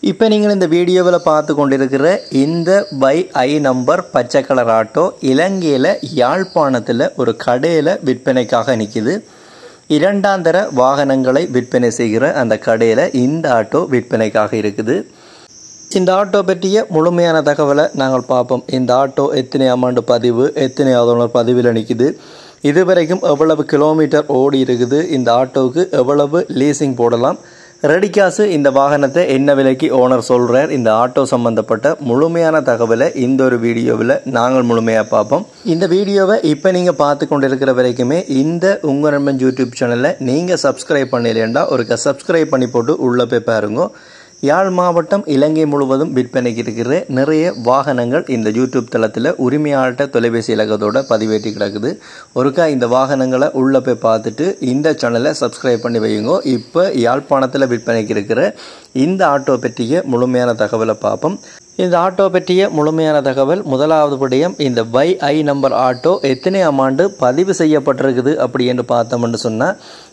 இப்போ நீங்கள் இந்த வீடியோவில் பார்த்து கொண்டிருக்கிற இந்த BY நம்பர் பச்சை கலர் ஆட்டோ இலங்கையில் யாழ்ப்பாணத்தில் ஒரு கடையில் விற்பனைக்காக நிற்கிது. இரண்டாந்தர வாகனங்களை விற்பனை செய்கிற அந்த கடையில் இந்த ஆட்டோ விற்பனைக்காக இருக்குது. இந்த ஆட்டோ பற்றிய முழுமையான தகவலை நாங்கள் பார்ப்போம். இந்த ஆட்டோ எத்தனை ஆண்டு பதிவு, எத்தனை ஆதோனர் பதிவில் நிற்கிது, இதுவரைக்கும் எவ்வளவு கிலோமீட்டர் ஓடி இருக்குது, இந்த ஆட்டோவுக்கு எவ்வளவு லீசிங் போடலாம், ரெடி காசு இந்த வாகனத்தை என்ன விலைக்கு ஓனர் சொல்கிறார், இந்த ஆட்டோ சம்பந்தப்பட்ட முழுமையான தகவலை இந்த ஒரு வீடியோவில் நாங்கள் முழுமையாக பார்ப்போம். இந்த வீடியோவை இப்போ நீங்கள் பார்த்து கொண்டிருக்கிற வரைக்குமே இந்த உங்கள் நண்பன் யூடியூப் சேனலில் நீங்கள் சப்ஸ்கிரைப் பண்ணலைன்னா ஒரு சப்ஸ்கிரைப் பண்ணி போட்டு உள்ளே போய் பாருங்க. யாழ் மாவட்டம் இலங்கை முழுவதும் விற்பனைக்கு இருக்கிற நிறைய வாகனங்கள் இந்த யூடியூப் தளத்தில் உரிமையாளர்கிட்ட தொலைபேசி இலக்கத்தோட பதிவேற்றி கிடக்குது. ஒருக்கா இந்த வாகனங்களை உள்ளே போய் பார்த்துட்டு இந்த சேனலை சப்ஸ்கிரைப் பண்ணி வையுங்க. இப்போ யாழ்ப்பாணத்தில் விற்பனைக்கு இருக்கிற இந்த ஆட்டோ பற்றிய முழுமையான தகவலை பார்ப்போம். இந்த ஆட்டோ பற்றிய முழுமையான தகவல் முதலாவது விடயம், இந்த BY நம்பர் ஆட்டோ எத்தனை ஆண்டு பதிவு செய்யப்பட்டிருக்குது அப்படி என்று பார்த்தோம்னு சொன்னால்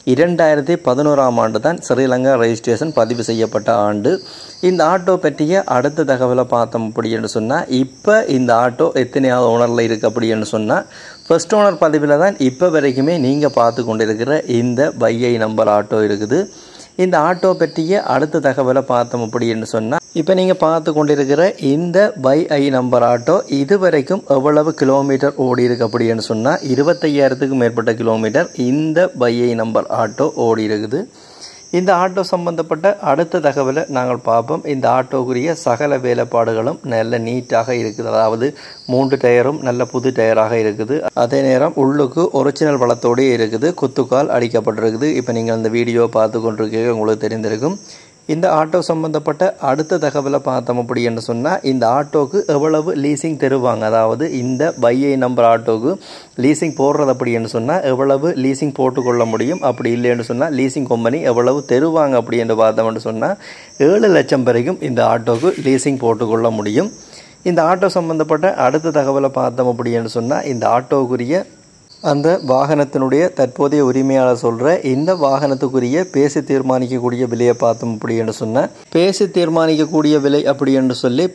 2011 ஆண்டு தான் ஸ்ரீலங்கா ரெஜிஸ்ட்ரேஷன் பதிவு செய்யப்பட்ட ஆண்டு. இந்த ஆட்டோ பற்றிய அடுத்த தகவலை பார்த்தோம் அப்படி என்று சொன்னால் இப்போ இந்த ஆட்டோ எத்தனையாவது ஓனரில் இருக்குது அப்படி என்று சொன்னால் ஃபர்ஸ்ட் ஓனர் பதிவில் தான் இப்போ வரைக்குமே நீங்கள் பார்த்து கொண்டிருக்கிற இந்த BY நம்பர் ஆட்டோ இருக்குது. இந்த ஆட்டோ பற்றிய அடுத்த தகவலை பார்த்தோம் அப்படி என்று சொன்னால் இப்போ நீங்கள் பார்த்து கொண்டிருக்கிற இந்த BY நம்பர் ஆட்டோ இதுவரைக்கும் எவ்வளவு கிலோமீட்டர் ஓடி இருக்கு அப்படின்னு சொன்னால் 25,000க்கும் மேற்பட்ட கிலோமீட்டர் இந்த BY நம்பர் ஆட்டோ ஓடி இருக்குது. இந்த ஆட்டோ சம்பந்தப்பட்ட அடுத்த தகவலை நாங்கள் பார்ப்போம். இந்த ஆட்டோக்குரிய சகல வேலைப்பாடுகளும் நல்ல நீட்டாக இருக்குது. அதாவது 3 டயரும் நல்ல புது டயராக இருக்குது. அதே நேரம் உள்ளுக்கு ஒரிஜினல் வளத்தோடே இருக்குது. குத்துக்கால் அடிக்கப்பட்டிருக்குது. இப்போ நீங்கள் இந்த வீடியோ பார்த்து கொண்டிருக்க உங்களுக்கு தெரிந்திருக்கும். இந்த ஆட்டோ சம்பந்தப்பட்ட அடுத்த தகவலை பார்த்தோம் அப்படி என்று சொன்னால் இந்த ஆட்டோவுக்கு எவ்வளவு லீசிங் தருவாங்க, அதாவது இந்த BY நம்பர் ஆட்டோவுக்கு லீசிங் போடுறது அப்படி என்று சொன்னால் எவ்வளவு லீசிங் போட்டுக்கொள்ள முடியும், அப்படி இல்லைன்னு சொன்னால் லீசிங் கம்பெனி எவ்வளவு தருவாங்க அப்படி என்று பார்த்தோம்னு சொன்னால் 7 லட்சம் வரைக்கும் இந்த ஆட்டோவுக்கு லீசிங் போட்டுக்கொள்ள முடியும். இந்த ஆட்டோ சம்பந்தப்பட்ட அடுத்த தகவலை பார்த்தோம் அப்படி என்று சொன்னால் இந்த ஆட்டோவுக்குரிய அந்த வாகனத்தினுடைய தற்போதைய உரிமையாளர் சொல்கிற இந்த வாகனத்துக்குரிய பேசி தீர்மானிக்கக்கூடிய விலையை பார்த்தோம் அப்படி என்று சொன்னால் பேசி தீர்மானிக்கக்கூடிய விலை அப்படி என்று சொல்லி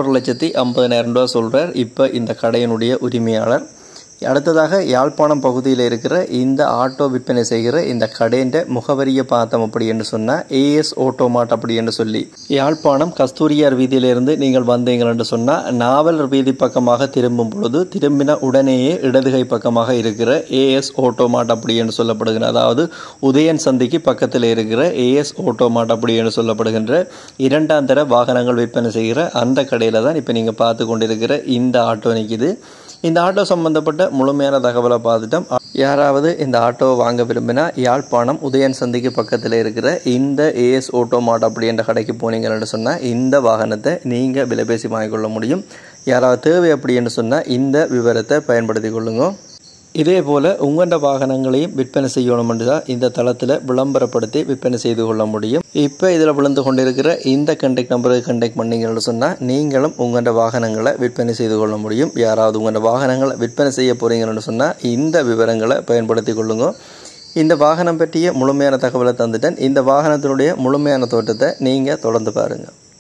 11,50,000 ரூபா சொல்கிறார் இப்போ இந்த கடையினுடைய உரிமையாளர். அடுத்ததாக யாழ்ப்பாணம் பகுதியில் இருக்கிற இந்த ஆட்டோ விற்பனை செய்கிற இந்த கடையின் முகவரியை பார்த்தோம் அப்படி என்று சொன்னால் AS ஆட்டோமார்ட் அப்படி என்று சொல்லி யாழ்ப்பாணம் கஸ்தூரியார் வீதியிலிருந்து நீங்கள் வந்தீங்கள் என்று சொன்னால் நாவலர் வீதி பக்கமாக திரும்பும் பொழுது திரும்பின உடனேயே இடதுகை பக்கமாக இருக்கிற AS ஆட்டோமார்ட் அப்படி என்று சொல்லப்படுகிற, அதாவது உதயன் சந்திக்கு பக்கத்தில் இருக்கிற AS ஆட்டோமார்ட் அப்படி என்று சொல்லப்படுகின்ற இரண்டாந்தர வாகனங்கள் விற்பனை செய்கிற அந்த கடையில் தான் இப்போ நீங்கள் பார்த்து கொண்டிருக்கிற இந்த ஆட்டோ நிற்கிது. இந்த ஆட்டோ சம்பந்தப்பட்ட முழுமையான தகவலை பார்த்துட்டோம். யாராவது இந்த ஆட்டோவை வாங்க விரும்பினா யாழ்ப்பாணம் உதயன் சந்திக்கு பக்கத்தில் இருக்கிற இந்த AS ஆட்டோமார்ட் அப்படின்ற கடைக்கு போனீங்கன்னு சொன்னால் இந்த வாகனத்தை நீங்கள் விலைபேசி வாங்கிக்கொள்ள முடியும். யாராவது தேவை அப்படின்னு சொன்னால் இந்த விவரத்தை பயன்படுத்தி கொள்ளுங்க. இதே போல் உங்களோட வாகனங்களையும் விற்பனை செய்யணும் தான் இந்த தளத்தில் விளம்பரப்படுத்தி விற்பனை செய்து கொள்ள முடியும். இப்போ இதில் விழுந்து கொண்டிருக்கிற இந்த கண்டெக்ட் நம்பருக்கு கண்டெக்ட் பண்ணிங்கன்னு சொன்னால் நீங்களும் உங்களோட வாகனங்களை விற்பனை செய்து கொள்ள முடியும். யாராவது உங்களோட வாகனங்களை விற்பனை செய்ய போகிறீங்கன்னு சொன்னால் இந்த விவரங்களை பயன்படுத்தி கொள்ளுங்க. இந்த வாகனம் பற்றிய முழுமையான தகவலை தந்துட்டேன். இந்த வாகனத்தினுடைய முழுமையான தோற்றத்தை நீங்கள் தொடர்ந்து பாருங்கள்.